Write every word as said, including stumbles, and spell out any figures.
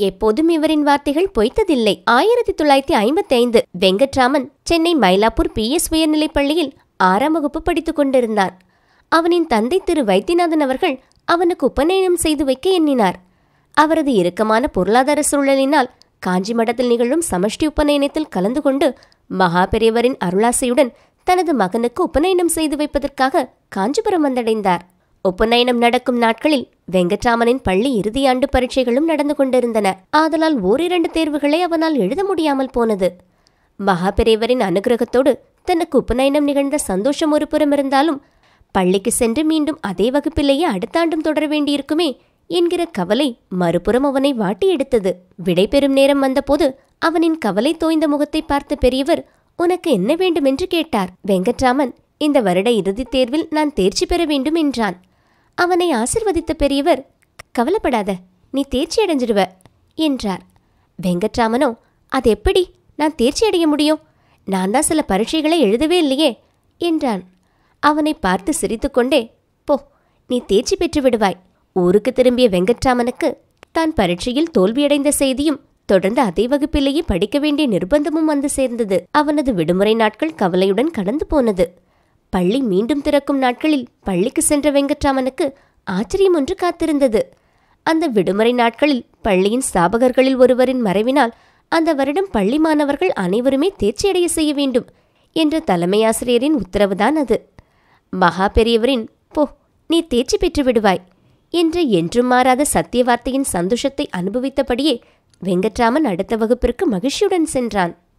எப்போதும் இவரின் வார்த்தைகள் பொய்த்ததில்லை. ஆயிரத்தி தொள்ளாயிரத்தி ஐம்பத்தி ஐந்து வெங்கட்ராமன் சென்னை மயிலாப்பூர் பி எஸ் உயர்நிலைப் பள்ளியில் ஆறாம் வகுப்பு படித்துக் கொண்டிருந்தான். அவனின் தந்தை திரு வைத்தியநாதன் அவர்கள் அவனுக்கு உபநயனம் செய்து வைக்க எண்ணினார். அவரது இறுக்கமான பொருளாதார சூழலினால் காஞ்சி மடத்தில் நிகழும் சமஷ்டி உபநயனத்தில் கலந்து கொண்டு மகா பெரியவரின் அருளாசையுடன் தனது மகனுக்கு உபநயனம் செய்து வைப்பதற்காக காஞ்சிபுரம் வந்தடைந்தார். உபநயனம் நடக்கும் நாட்களில் வெங்கட்ராமனின் பள்ளி இறுதியாண்டு பரீட்சைகளும் நடந்து கொண்டிருந்தன. ஆதலால் ஓரிரண்டு தேர்வுகளை அவனால் எழுத முடியாமல் போனது. மகா பெரியவரின் அனுகிரகத்தோடு தனக்கு உபநயனம் நிகழ்ந்த சந்தோஷம் ஒரு புறம் இருந்தாலும் பள்ளிக்கு சென்று மீண்டும் அதே வகுப்பிலேயே அடுத்த ஆண்டும் தொடர வேண்டியிருக்குமே என்கிற கவலை மறுபுறம் அவனை வாட்டி எடுத்தது. விடை பெறும் நேரம் வந்தபோது அவனின் கவலை தோய்ந்த முகத்தை பார்த்த பெரியவர், உனக்கு என்ன வேண்டும் என்று கேட்டார். வெங்கட்ராமன், இந்த வருட இறுதித் தேர்வில் நான் தேர்ச்சி பெற வேண்டும் என்றான். அவனை ஆசிர்வதித்த பெரியவர், கவலைப்படாத, நீ தேர்ச்சி அடைஞ்சிடுவ என்றார். வெங்கட்ராமனோ, அது எப்படி நான் தேர்ச்சி அடைய முடியும்? நான் தான் சில பரீட்சைகளை எழுதவே இல்லையே என்றான். அவனை பார்த்து சிரித்துக்கொண்டே, போ, நீ தேர்ச்சி பெற்று விடுவாய். ஊருக்கு திரும்பிய வெங்கட்ராமனுக்கு தான் பரீட்சையில் தோல்வியடைந்த செய்தியும் தொடர்ந்து அதே வகுப்பிலேயே படிக்க வேண்டிய நிர்பந்தமும் வந்து சேர்ந்தது. அவனது விடுமுறை நாட்கள் கவலையுடன் கடந்து போனது. பள்ளி மீண்டும் திறக்கும் நாட்களில் பள்ளிக்கு சென்ற வெங்கட்ராமனுக்கு ஆச்சரியம் ஒன்று காத்திருந்தது. அந்த விடுமுறை நாட்களில் பள்ளியின் ஸ்தாபகர்களில் ஒருவரின் மறைவினால் அந்த வருடம் பள்ளி மாணவர்கள் அனைவருமே தேர்ச்சியடைய செய்ய வேண்டும் என்ற தலைமையாசிரியரின் உத்தரவுதான் அது. மகா பெரியவரின் போ, நீ தேர்ச்சி பெற்று விடுவாய் என்ற என்றும் மாறாத சத்திய வார்த்தையின் சந்தோஷத்தை அனுபவித்தபடியே வெங்கட்ராமன் அடுத்த வகுப்பிற்கு மகிழ்ச்சியுடன் சென்றான்.